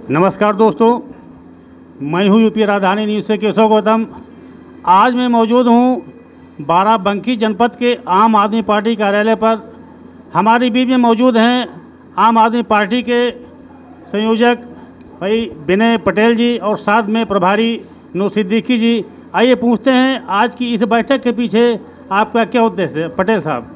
नमस्कार दोस्तों, मैं हूँ यूपी राजधानी न्यूज़ से केशव गौतम। आज मैं मौजूद हूँ बाराबंकी जनपद के आम आदमी पार्टी कार्यालय पर। हमारे बीच में मौजूद हैं आम आदमी पार्टी के संयोजक भाई विनय पटेल जी और साथ में प्रभारी नूर सिद्दीकी जी। आइए पूछते हैं आज की इस बैठक के पीछे आपका क्या उद्देश्य है। पटेल साहब,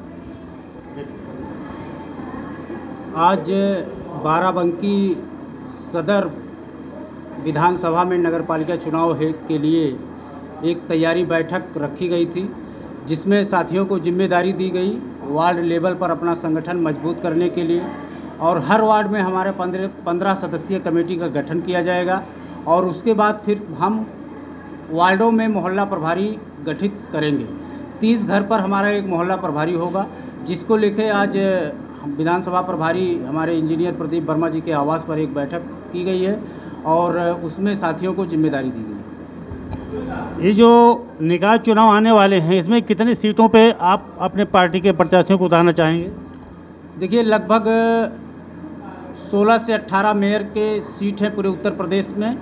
आज बाराबंकी सदर विधानसभा में नगरपालिका चुनाव के लिए एक तैयारी बैठक रखी गई थी, जिसमें साथियों को जिम्मेदारी दी गई वार्ड लेवल पर अपना संगठन मजबूत करने के लिए, और हर वार्ड में हमारे 15 सदस्यीय कमेटी का गठन किया जाएगा और उसके बाद फिर हम वार्डों में मोहल्ला प्रभारी गठित करेंगे। 30 घर पर हमारा एक मोहल्ला प्रभारी होगा, जिसको लेके आज विधानसभा प्रभारी हमारे इंजीनियर प्रदीप वर्मा जी के आवास पर एक बैठक की गई है और उसमें साथियों को जिम्मेदारी दी गई। ये जो निकाय चुनाव आने वाले हैं, इसमें कितनी सीटों पे आप अपने पार्टी के प्रत्याशियों को उतारना चाहेंगे? देखिए, लगभग 16 से 18 मेयर के सीट हैं पूरे उत्तर प्रदेश में,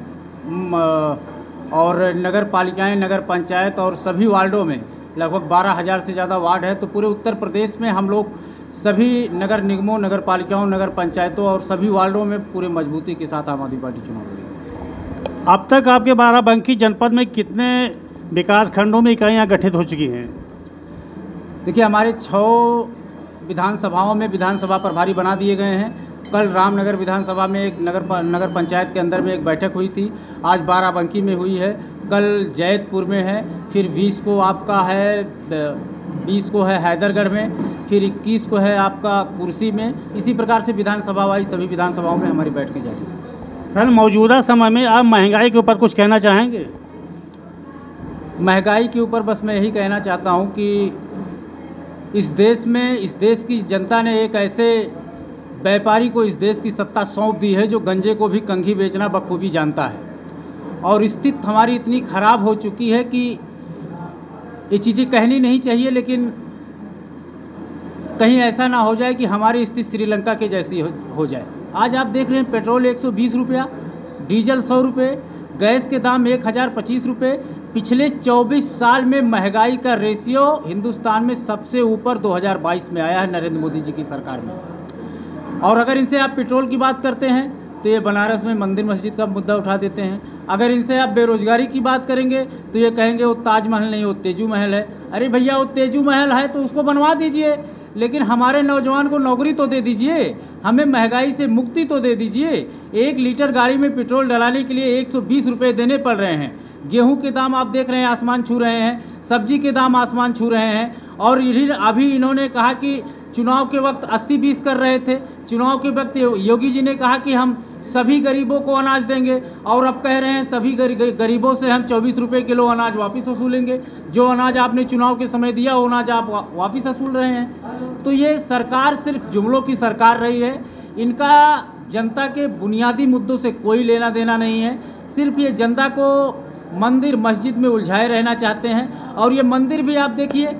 और नगर पालिकाएँ, नगर पंचायत और सभी वार्डों में लगभग 12,000 से ज़्यादा वार्ड है। तो पूरे उत्तर प्रदेश में हम लोग सभी नगर निगमों, नगर पालिकाओं, नगर पंचायतों और सभी वार्डों में पूरे मजबूती के साथ आम आदमी पार्टी चुनाव लड़ेगी। अब तक आपके बाराबंकी जनपद में कितने विकास खंडों में इकाइयाँ गठित हो चुकी हैं? देखिए, हमारे 6 विधानसभाओं में विधानसभा प्रभारी बना दिए गए हैं। कल रामनगर विधानसभा में एक नगर पंचायत के अंदर में एक बैठक हुई थी, आज बाराबंकी में हुई है, कल जैतपुर में है, फिर 20 को आपका है 20 को है हैदरगढ़ में, फिर 21 को है आपका कुर्सी में। इसी प्रकार से विधानसभा वाइज सभी विधानसभाओं में हमारी बैठकें जारी हैं। सर, मौजूदा समय में आप महंगाई के ऊपर कुछ कहना चाहेंगे? महंगाई के ऊपर बस मैं यही कहना चाहता हूं कि इस देश की जनता ने एक ऐसे व्यापारी को इस देश की सत्ता सौंप दी है जो गंजे को भी कंघी बेचना बखूबी जानता है, और स्थिति हमारी इतनी ख़राब हो चुकी है कि ये चीज़ें कहनी नहीं चाहिए, लेकिन कहीं ऐसा ना हो जाए कि हमारी स्थिति श्रीलंका के जैसी हो जाए। आज आप देख रहे हैं पेट्रोल 120 रुपया, डीजल 100 रुपये, गैस के दाम 1025 रुपये। पिछले 24 साल में महंगाई का रेशियो हिंदुस्तान में सबसे ऊपर 2022 में आया है नरेंद्र मोदी जी की सरकार में। और अगर इनसे आप पेट्रोल की बात करते हैं तो ये बनारस में मंदिर मस्जिद का मुद्दा उठा देते हैं। अगर इनसे आप बेरोजगारी की बात करेंगे तो ये कहेंगे वो ताजमहल नहीं, वो तेजू महल है। अरे भैया, वो तेजू महल है तो उसको बनवा दीजिए, लेकिन हमारे नौजवान को नौकरी तो दे दीजिए, हमें महंगाई से मुक्ति तो दे दीजिए। 1 लीटर गाड़ी में पेट्रोल डलाने के लिए 120 रुपये देने पड़ रहे हैं। गेहूं के दाम आप देख रहे हैं आसमान छू रहे हैं, सब्जी के दाम आसमान छू रहे हैं, और अभी इन्होंने कहा कि चुनाव के वक्त 80-20 कर रहे थे। चुनाव के वक्त योगी जी ने कहा कि हम सभी गरीबों को अनाज देंगे, और अब कह रहे हैं सभी गरीबों से हम 24 रुपये किलो अनाज वापस वसूलेंगे। जो अनाज आपने चुनाव के समय दिया वो अनाज आप वापस वसूल रहे हैं। तो ये सरकार सिर्फ जुमलों की सरकार रही है। इनका जनता के बुनियादी मुद्दों से कोई लेना देना नहीं है। सिर्फ ये जनता को मंदिर मस्जिद में उलझाए रहना चाहते हैं। और ये मंदिर भी आप देखिए,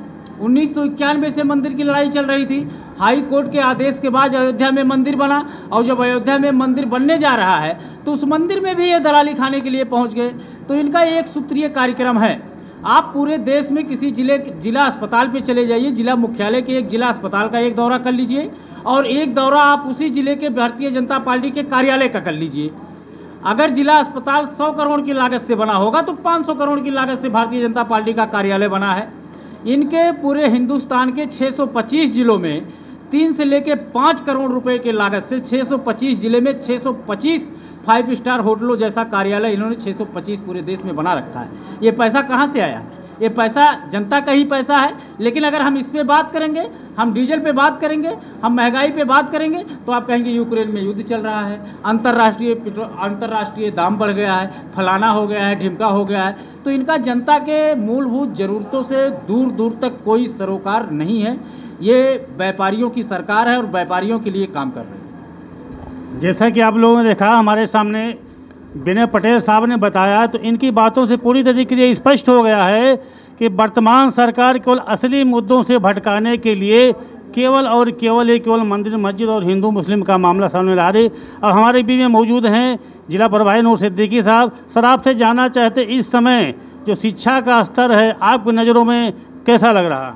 1991 से मंदिर की लड़ाई चल रही थी। हाई कोर्ट के आदेश के बाद अयोध्या में मंदिर बना, और जब अयोध्या में मंदिर बनने जा रहा है तो उस मंदिर में भी ये दलाली खाने के लिए पहुंच गए। तो इनका एक सूत्रीय कार्यक्रम है। आप पूरे देश में किसी जिला अस्पताल पे चले जाइए, जिला मुख्यालय के एक जिला अस्पताल का एक दौरा कर लीजिए, और एक दौरा आप उसी जिले के भारतीय जनता पार्टी के कार्यालय का कर लीजिए। अगर जिला अस्पताल 100 करोड़ की लागत से बना होगा तो 500 करोड़ की लागत से भारतीय जनता पार्टी का कार्यालय बना है। इनके पूरे हिंदुस्तान के 625 जिलों में 3 से लेकर 5 करोड़ रुपए के लागत से 625 जिले में 625 5 स्टार होटलों जैसा कार्यालय इन्होंने 625 पूरे देश में बना रखा है। ये पैसा कहाँ से आया? ये पैसा जनता का ही पैसा है। लेकिन अगर हम इस पे बात करेंगे, हम डीजल पे बात करेंगे, हम महंगाई पे बात करेंगे, तो आप कहेंगे यूक्रेन में युद्ध चल रहा है, अंतर्राष्ट्रीय दाम बढ़ गया है, फलाना हो गया है, ढिमका हो गया है। तो इनका जनता के मूलभूत ज़रूरतों से दूर दूर तक कोई सरोकार नहीं है। ये व्यापारियों की सरकार है और व्यापारियों के लिए काम कर रहे हैं। जैसा कि आप लोगों ने देखा, हमारे सामने विनय पटेल साहब ने बताया, तो इनकी बातों से पूरी तरीके से स्पष्ट हो गया है कि वर्तमान सरकार केवल असली मुद्दों से भटकाने के लिए केवल और केवल एक केवल मंदिर मस्जिद और हिंदू मुस्लिम का मामला सामने ला रही। और हमारे बीच में मौजूद हैं जिला प्रभारी नूर सिद्दीकी साहब। सर, आपसे जानना चाहते इस समय जो शिक्षा का स्तर है आपकी नज़रों में कैसा लग रहा?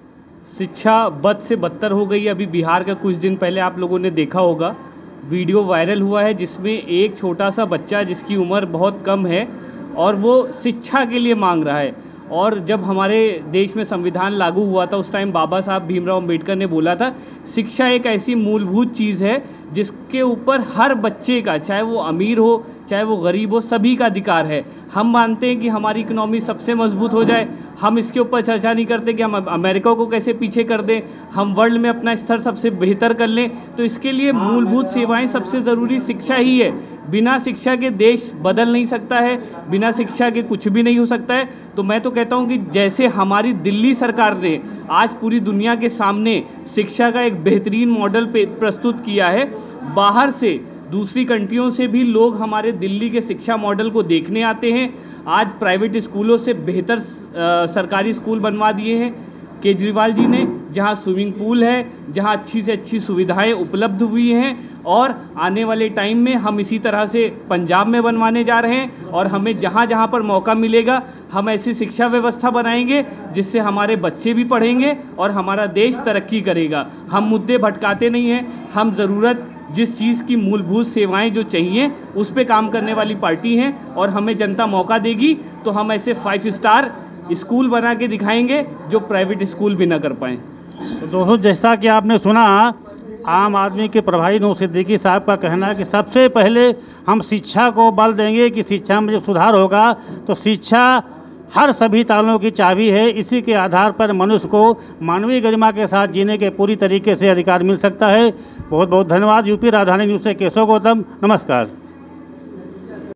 शिक्षा बद से बदतर हो गई। अभी बिहार का कुछ दिन पहले आप लोगों ने देखा होगा, वीडियो वायरल हुआ है जिसमें एक छोटा सा बच्चा जिसकी उम्र बहुत कम है और वो शिक्षा के लिए मांग रहा है। और जब हमारे देश में संविधान लागू हुआ था उस टाइम बाबा साहब भीमराव अंबेडकर ने बोला था शिक्षा एक ऐसी मूलभूत चीज़ है जिसके ऊपर हर बच्चे का, चाहे वो अमीर हो चाहे वो गरीब हो, सभी का अधिकार है। हम मानते हैं कि हमारी इकोनॉमी सबसे मजबूत हो जाए। हम इसके ऊपर चर्चा नहीं करते कि हम अमेरिका को कैसे पीछे कर दें, हम वर्ल्ड में अपना स्तर सबसे बेहतर कर लें। तो इसके लिए मूलभूत सेवाएं सबसे ज़रूरी शिक्षा ही है। बिना शिक्षा के देश बदल नहीं सकता है, बिना शिक्षा के कुछ भी नहीं हो सकता है। तो मैं तो कहता हूं कि जैसे हमारी दिल्ली सरकार ने आज पूरी दुनिया के सामने शिक्षा का एक बेहतरीन मॉडल प्रस्तुत किया है, बाहर से दूसरी कंट्रियों से भी लोग हमारे दिल्ली के शिक्षा मॉडल को देखने आते हैं। आज प्राइवेट स्कूलों से बेहतर सरकारी स्कूल बनवा दिए हैं केजरीवाल जी ने, जहां स्विमिंग पूल है, जहां अच्छी से अच्छी सुविधाएं उपलब्ध हुई हैं। और आने वाले टाइम में हम इसी तरह से पंजाब में बनवाने जा रहे हैं। और हमें जहां जहां पर मौका मिलेगा हम ऐसी शिक्षा व्यवस्था बनाएंगे जिससे हमारे बच्चे भी पढ़ेंगे और हमारा देश तरक्की करेगा। हम मुद्दे भटकाते नहीं हैं, हम ज़रूरत जिस चीज़ की मूलभूत सेवाएं जो चाहिए उस पे काम करने वाली पार्टी हैं। और हमें जनता मौका देगी तो हम ऐसे 5 स्टार स्कूल बना के दिखाएंगे जो प्राइवेट स्कूल भी ना कर पाएँ। तो दोस्तों, जैसा कि आपने सुना, आम आदमी के प्रभारी नूर सिद्दीकी साहब का कहना है कि सबसे पहले हम शिक्षा को बल देंगे कि शिक्षा में जब सुधार होगा तो शिक्षा हर सभी तालों की चाबी है। इसी के आधार पर मनुष्य को मानवीय गरिमा के साथ जीने के पूरी तरीके से अधिकार मिल सकता है। बहुत बहुत धन्यवाद। यूपी राजधानी न्यूज़ से केशव गौतम, नमस्कार।